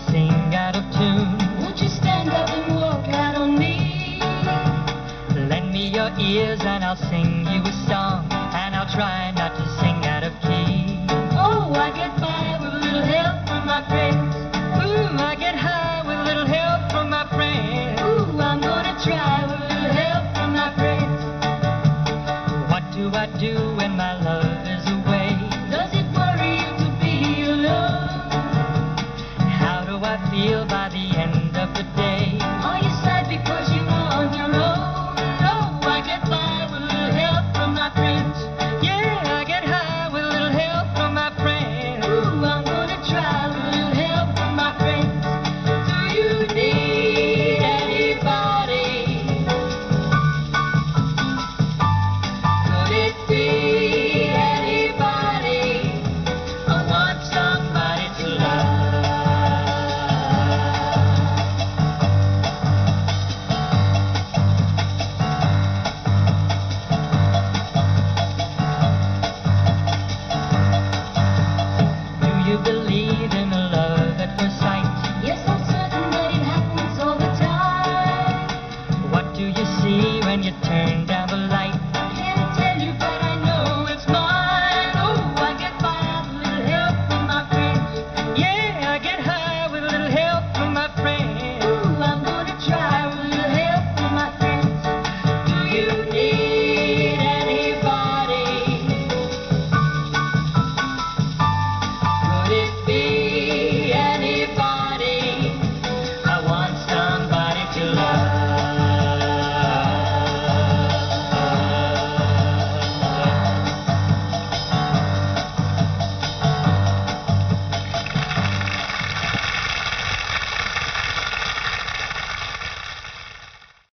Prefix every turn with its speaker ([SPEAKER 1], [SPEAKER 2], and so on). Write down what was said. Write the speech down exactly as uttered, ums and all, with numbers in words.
[SPEAKER 1] sing out of tune.
[SPEAKER 2] Won't you stand up and walk out on me?
[SPEAKER 1] Lend me your ears and I'll sing you a song, and I'll try not to sing out of key.
[SPEAKER 2] Oh, I get by with a little help from my friends.
[SPEAKER 1] Ooh, I get high with a little help from my friends.
[SPEAKER 2] Ooh, I'm gonna try with a little help from my friends.
[SPEAKER 1] What do I do when my love is away?
[SPEAKER 2] Does it worry you to be alone?
[SPEAKER 1] How do I feel by the end of the day?